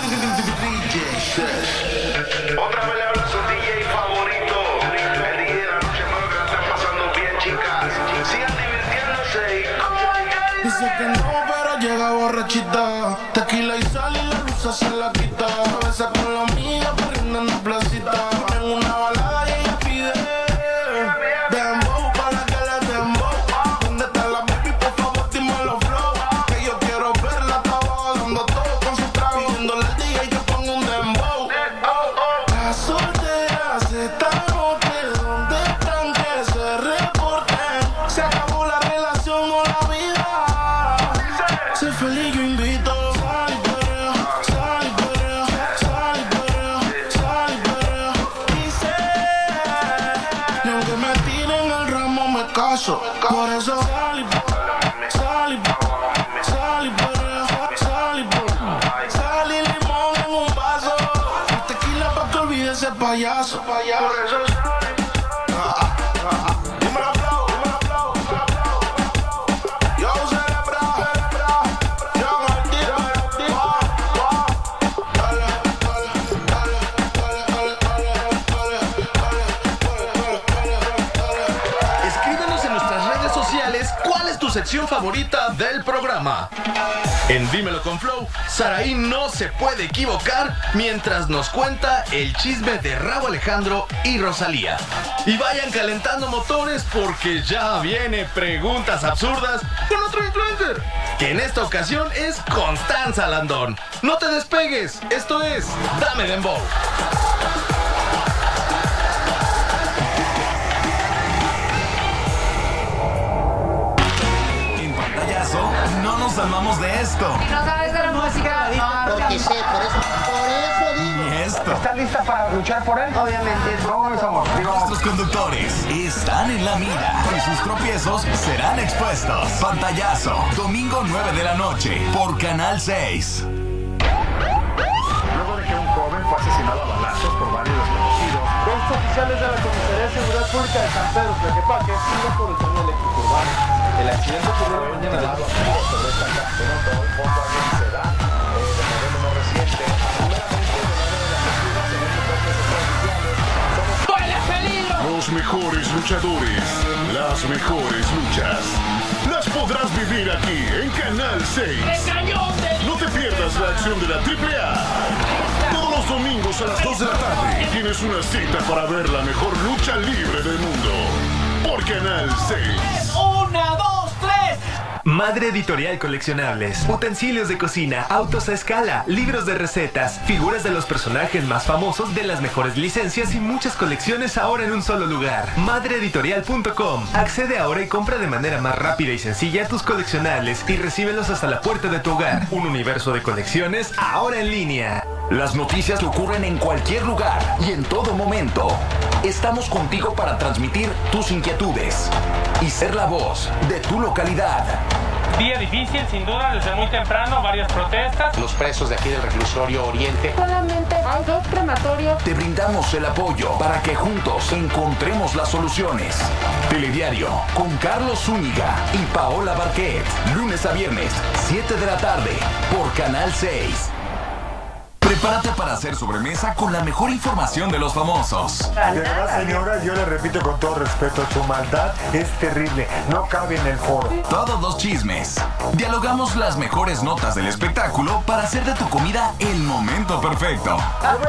Otra vez le habla su DJ favorito. El DJ de la noche, espero que la estén pasando bien, chicas. Sigan divirtiéndose y dice que no, pero llega borrachita. Tequila y sal y la luz se la quita. A veces con la amiga corriendo en la placita. Ponen una balada y ella pide dembow para que le dembow. ¿Dónde está la baby? Por favor, dime los flow. Que yo quiero verla, estaba dando todo con su trago. Pidiéndole al DJ que ponga un dembow. Las solteras están hotel. ¿Dónde están? Que se reporten. Se acabó la relación o la vida. Sé feliz, yo invito. Sal y perrea, sal y perrea, sal y perrea, sal y perrea. Dice, ni aunque me tiren el ramo me caso. Por eso sal y perrea, sal y perrea, sal y perrea, sal y perrea. Sal y limón en un vaso. Tequila pa' que olvide ese payaso. Por eso sal y dímelo, flow, dímelo, flow, dímelo, flow. Yo celebra, yo Martín, Escríbenos en nuestras redes sociales cuál es tu sección favorita del programa. En Dímelo con Flow, Saraí no se puede equivocar mientras nos cuenta el chisme de Rauw Alejandro y Rosalía. Y vayan calentando motores porque ya viene Preguntas Absurdas con otro influencer, que en esta ocasión es Constanza Landón. No te despegues, esto es Dame Dembow. No nos amamos de esto. No sabes de la música. Porque sé, por eso digo. Ni esto. ¿Estás lista para luchar por él? Obviamente. ¿Cómo somos? Nuestros conductores están en la mira y sus tropiezos serán expuestos. Pantallazo, domingo 9 de la noche por Canal 6. Luego de que un joven fue asesinado a balazos por varios desconocidos, dos oficiales de la Comisaría de Seguridad Pública de San Pedro Tlaquepaque iban por el tren eléctrico urbano. El accidente ocurrió la mañana del domingo sobre esta carretera. Todo el fondo alguien se da de modelo no reciente. Primeramente, de manera de las actividades en este propio oficiales. ¡Huele peligro! Los mejores luchadores, las mejores luchas. Las podrás vivir aquí en Canal 6. No te pierdas la acción de la AAA. Todos los domingos a las 2 de la tarde tienes una cita para ver la mejor lucha libre del mundo. Por Canal 6. ¡Una, dos, tres! Madre Editorial Coleccionables, utensilios de cocina, autos a escala, libros de recetas, figuras de los personajes más famosos de las mejores licencias y muchas colecciones ahora en un solo lugar. Madreeditorial.com. Accede ahora y compra de manera más rápida y sencilla tus coleccionables y recíbelos hasta la puerta de tu hogar. Un universo de colecciones ahora en línea. Las noticias ocurren en cualquier lugar y en todo momento. Estamos contigo para transmitir tus inquietudes y ser la voz de tu localidad. Día difícil, sin duda, desde muy temprano, varias protestas. Los presos de aquí del reclusorio Oriente. Solamente hay 2 crematorios. Te brindamos el apoyo para que juntos encontremos las soluciones. Telediario con Carlos Zúñiga y Paola Barquet. Lunes a viernes, 7 de la tarde, por Canal 6. Prepárate para hacer sobremesa con la mejor información de los famosos. De verdad, señoras, yo le repito con todo respeto, su maldad es terrible, no cabe en el foro. Todos los chismes. Dialogamos las mejores notas del espectáculo para hacer de tu comida el momento perfecto.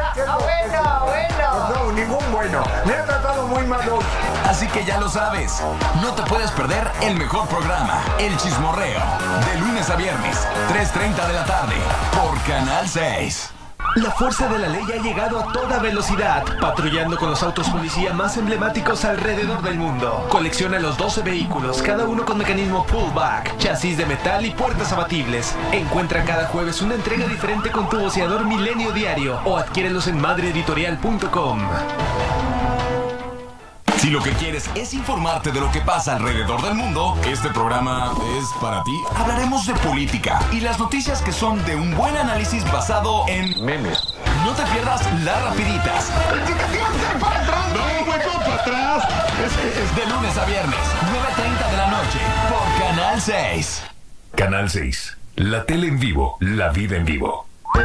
Bueno. No, ningún bueno. Me ha tratado muy mal hoy. Así que ya lo sabes, no te puedes perder el mejor programa, El Chismorreo, de lunes a viernes, 3:30 de la tarde, por Canal 6. La fuerza de la ley ha llegado a toda velocidad, patrullando con los autos policía más emblemáticos alrededor del mundo. Colecciona los 12 vehículos, cada uno con mecanismo pullback, chasis de metal y puertas abatibles. Encuentra cada jueves una entrega diferente con tu voceador Milenio Diario o adquiérelos en madreeditorial.com. Si lo que quieres es informarte de lo que pasa alrededor del mundo, este programa es para ti. Hablaremos de política y las noticias que son de un buen análisis basado en memes. No te pierdas Las Rapiditas. No, güey, ¿cómo para atrás? Es de lunes a viernes, 9:30 de la noche, por Canal 6. Canal 6. La tele en vivo, la vida en vivo.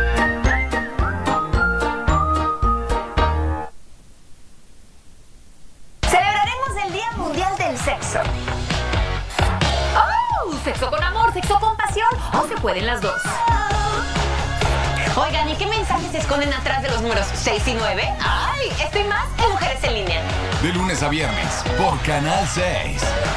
Sexo. ¡Oh! Sexo con amor, sexo con pasión. O se pueden las dos. Oigan, ¿y qué mensajes se esconden atrás de los números 6 y 9? ¡Ay! Esto y más en Mujeres en Línea. De lunes a viernes, por Canal 6.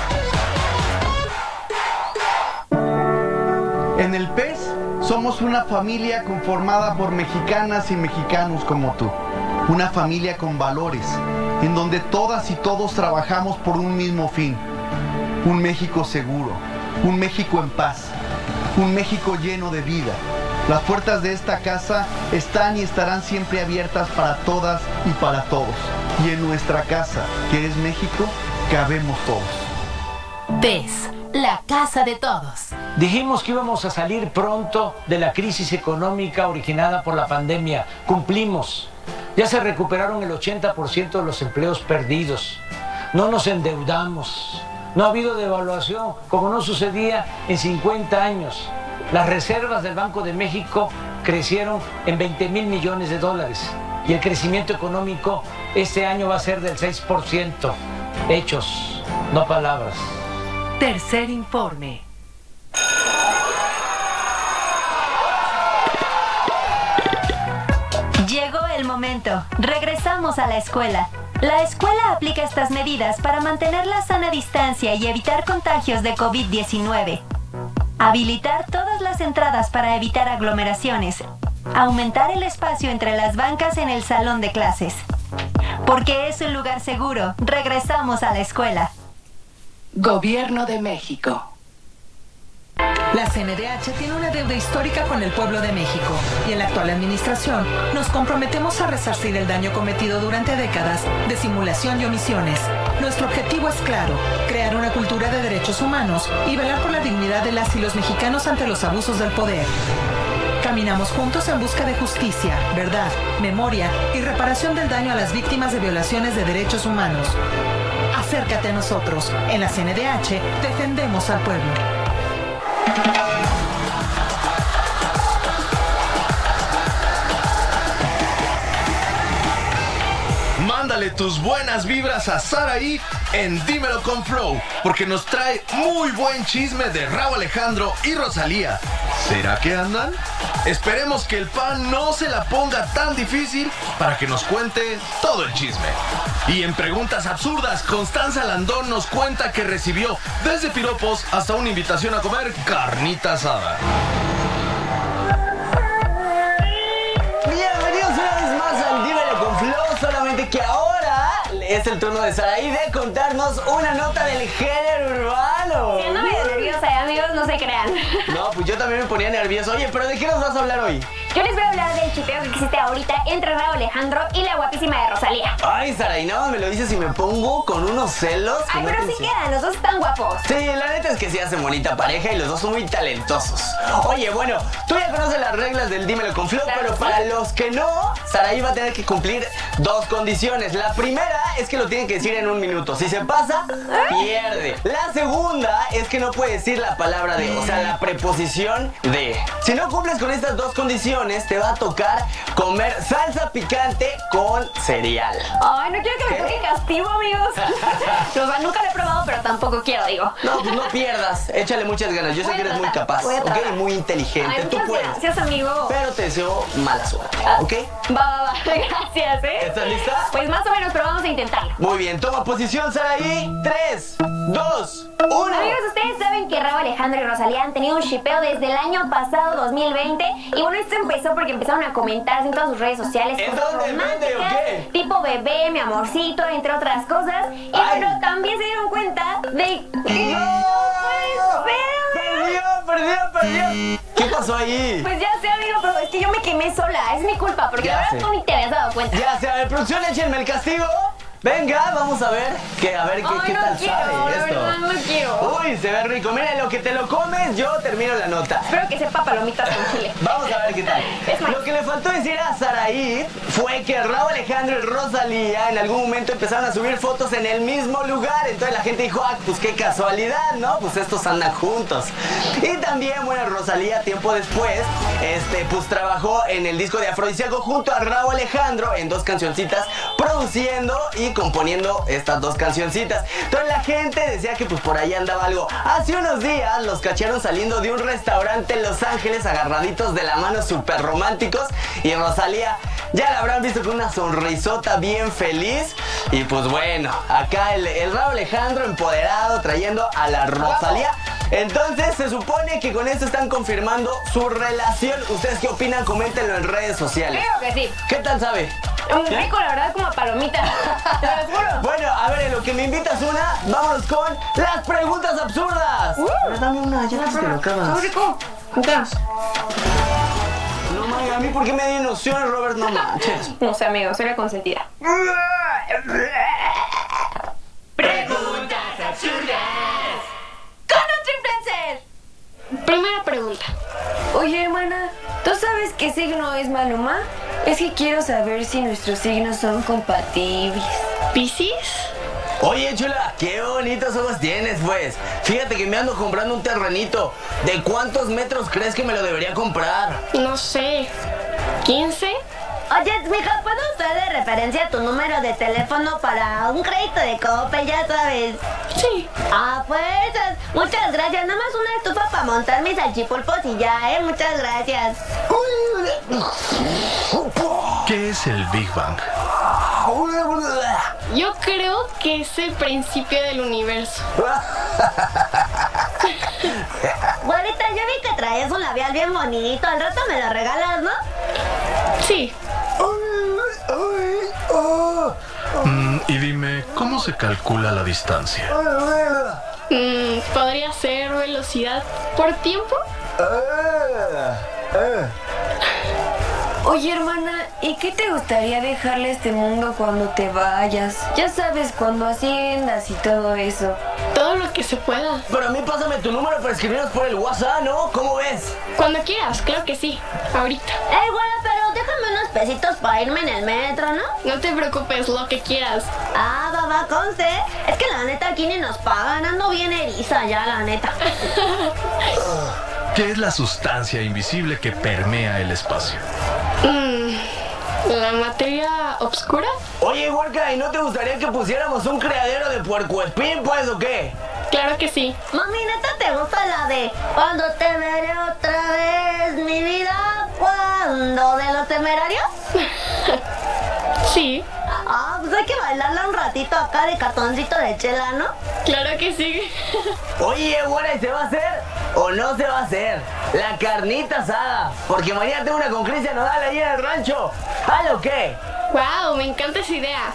En el PES somos una familia conformada por mexicanas y mexicanos como tú. Una familia con valores, en donde todas y todos trabajamos por un mismo fin. Un México seguro, un México en paz, un México lleno de vida. Las puertas de esta casa están y estarán siempre abiertas para todas y para todos. Y en nuestra casa, que es México, cabemos todos. PES, la casa de todos. Dijimos que íbamos a salir pronto de la crisis económica originada por la pandemia. Cumplimos. Ya se recuperaron el 80% de los empleos perdidos. No nos endeudamos. No ha habido devaluación, como no sucedía en 50 años. Las reservas del Banco de México crecieron en 20,000 millones de dólares. Y el crecimiento económico este año va a ser del 6%. Hechos, no palabras. Tercer informe. Llegó el momento. Regresamos a la escuela. La escuela aplica estas medidas para mantener la sana distancia y evitar contagios de COVID-19. Habilitar todas las entradas para evitar aglomeraciones. Aumentar el espacio entre las bancas en el salón de clases. Porque es un lugar seguro, regresamos a la escuela. Gobierno de México. La CNDH tiene una deuda histórica con el pueblo de México y en la actual administración nos comprometemos a resarcir el daño cometido durante décadas de simulación y omisiones. Nuestro objetivo es claro, crear una cultura de derechos humanos y velar por la dignidad de las y los mexicanos ante los abusos del poder. Caminamos juntos en busca de justicia, verdad, memoria y reparación del daño a las víctimas de violaciones de derechos humanos. Acércate a nosotros. En la CNDH defendemos al pueblo. Mándale tus buenas vibras a Saraí en Dímelo con Flow, porque nos trae muy buen chisme de Rauw Alejandro y Rosalía. ¿Será que andan? Esperemos que el pan no se la ponga tan difícil para que nos cuente todo el chisme. Y en Preguntas Absurdas, Constanza Landón nos cuenta que recibió desde piropos hasta una invitación a comer carnita asada. Bienvenidos una vez más al Dímelo con Flow, solamente que ahora es el turno de Saraí de contarnos una nota del género urbano. Si ando medio nerviosa, amigos, no se crean. No, pues yo también me ponía nervioso. Oye, ¿pero de qué nos vas a hablar hoy? Yo les voy a hablar del chipeo que existe ahorita entre Rauw Alejandro y la guapísima de Rosalía. Ay, Saraí, nada más me lo dices y me pongo con unos celos. Ay, pero sí quedan, los dos están guapos. Sí, la neta es que sí hacen bonita pareja y los dos son muy talentosos. Oye, bueno, tú ya conoces las reglas del Dímelo con Flow, claro, pero sí, para los que no, Saraí va a tener que cumplir dos condiciones. La primera es que lo tiene que decir en 1 minuto. Si se pasa, pierde. La segunda es que no puede decir la palabra de, o sea, la preposición de. Si no cumples con estas dos condiciones, te va a tocar comer salsa picante con cereal. Ay, no quiero que me toque castigo, amigos. O sea, nunca lo he probado, pero tampoco quiero, digo. No, pues no pierdas. Échale muchas ganas. Yo sé que eres muy capaz, ¿ok? Y muy inteligente. Ay, tú puedes. Gracias, amigo. Pero te deseo mala suerte, ¿ok? Va. Gracias, ¿Estás lista? Pues más o menos, pero vamos a intentarlo. Muy bien, toma posición, Saraí. 3, 2, 1. Amigos, ustedes saben que Rauw Alejandro y Rosalía han tenido un shipeo desde el año pasado, 2020. Y bueno, esto empezó porque empezaron a comentar en todas sus redes sociales cosas románticas, tipo bebé, mi amorcito, entre otras cosas. Y bueno, también se dieron cuenta de que ¡Perdió! ¿Qué pasó ahí? Pues ya sé, amigo, pero es que yo me quemé sola. Es mi culpa, porque la verdad tú ni te habías dado cuenta. Ya sé, a ver, producción, échenme el castigo. Venga, vamos a ver qué tal sabe esto. No quiero. Uy, se ve rico. Mira, lo que te lo comes, yo termino la nota. Espero que sepa palomitas con chile. Vamos a ver qué tal. Lo que le faltó decir a Saraí fue que Rauw Alejandro y Rosalía en algún momento empezaron a subir fotos en el mismo lugar. Entonces la gente dijo, ah, pues qué casualidad, ¿no? Pues estos andan juntos. Y también, bueno, Rosalía tiempo después, pues trabajó en el disco de Afrodisíaco junto a Rauw Alejandro en 2 cancioncitas, produciendo y componiendo estas 2 cancioncitas. Entonces la gente decía que pues por ahí andaba algo. Hace unos días los cacharon saliendo de un restaurante en Los Ángeles agarraditos de la mano súper románticos y Rosalía ya la habrán visto con una sonrisota bien feliz. Y pues bueno, acá el Rauw Alejandro empoderado trayendo a la Rosalía. Entonces se supone que con esto están confirmando su relación. ¿Ustedes qué opinan? Coméntenlo en redes sociales. Creo que sí. ¿Qué tal sabe? Rico, la verdad, como palomita. Te lo juro. Bueno, a ver, en lo que me invitas una, vámonos con las preguntas absurdas. Ahora dame una, ya te lo acabas. Muy rico. ¿Entonces? No mames, a mí ¿por qué me dio nociones, Robert? No manches. No sé, amigo, soy la consentida. Preguntas absurdas ¡Con Nutri-Influencer! Primera pregunta. Oye, hermana, ¿tú sabes qué signo es Maluma? Es que quiero saber si nuestros signos son compatibles. ¿Piscis? Oye, chula, qué bonitos ojos tienes, pues. Fíjate que me ando comprando un terrenito. ¿De cuántos metros crees que me lo debería comprar? No sé. ¿15? Oye, mija, ¿puedo usar de referencia tu número de teléfono para un crédito de Coppel, ya sabes? Sí. Ah, pues, muchas gracias. Nada más una estufa para montar mis salchipulpos y ya, muchas gracias. ¿Qué es el Big Bang? Yo creo que es el principio del universo. Güerita, yo vi que traes un labial bien bonito. Al rato me lo regalas, ¿no? Sí. Y dime, ¿cómo se calcula la distancia? ¿Podría ser velocidad por tiempo? Oye, hermana, ¿y qué te gustaría dejarle a este mundo cuando te vayas? Ya sabes, cuando haciendas y todo eso. Todo lo que se pueda. Pero a mí pásame tu número para escribirnos por el WhatsApp, ¿no? ¿Cómo ves? Cuando quieras, claro que sí. Ahorita. Güera, pero déjame unos pesitos para irme en el metro, ¿no? No te preocupes, lo que quieras. Ah, babá, conste. Es que la neta aquí ni nos pagan. Ando bien eriza ya, la neta. ¿Qué es la sustancia invisible que permea el espacio? ¿La materia oscura? Oye, Huerca, ¿y no te gustaría que pusiéramos un criadero de puercoespín, pues, o qué? Claro que sí. Mami, ¿neta te gusta la de cuando te veré otra vez, mi vida? ¿Cuándo? ¿De los Temerarios? Sí. Ah, pues hay que bailarla un ratito acá de cartoncito de chela, ¿no? Claro que sí. Oye, güera, ¿y se va a hacer o no se va a hacer la carnita asada? Porque mañana tengo una con Cristian Nodal ahí en el rancho. ¿Halo qué? Wow, me encanta esa idea.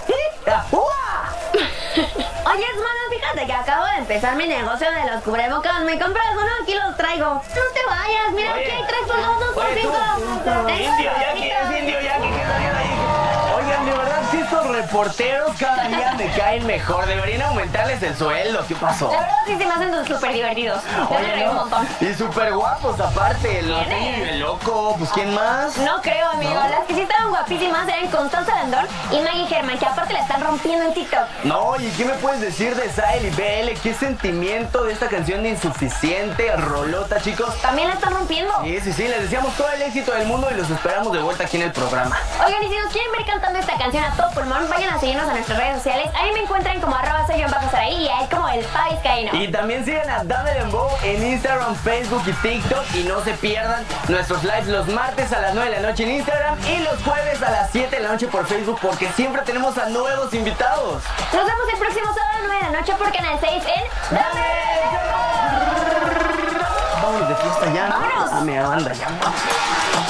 Oye, hermano, fíjate que acabo de empezar mi negocio de los cubrebocas. ¿Me compras uno? Aquí los traigo. No te vayas, mira, aquí hay 3 por 2, 2 por 5. Indio Yaqui, es Indio Yaqui que está bien ahí. Oigan, de verdad, si estos reporteros cada día me caen mejor. Deberían aumentarles el sueldo. ¿Qué pasó? La verdad sí se me hacen súper divertidos. Oye, un montón. Y súper guapos aparte. El norteño y el loco. Pues, ¿quién más? No creo, amigo. ¿No? Las que sí estaban guapísimas eran Constanza Landón y Maggie Germán, que aparte la están rompiendo en TikTok. No, ¿y qué me puedes decir de Sael y BL? ¿Qué sentimiento de esta canción de Insuficiente? Rolota, chicos. También la están rompiendo. Sí, les deseamos todo el éxito del mundo y los esperamos de vuelta aquí en el programa. Oigan, y si nos quieren ver cantando esta canción a todo pulmón, vayan a seguirnos a nuestras redes sociales. Ahí me encuentran como @soy_Saraí y ahí como el País Caíno. Y también sigan a Dame Dembow en Instagram, Facebook y TikTok. Y no se pierdan nuestros lives los martes a las 9 de la noche en Instagram y los jueves a las 7 de la noche por Facebook, porque siempre tenemos a nuevos invitados. Nos vemos el próximo sábado a las 9 de la noche por Canal 6 en Dame Dembow. Vámonos de fiesta ya. Vámonos. Dame, anda ya.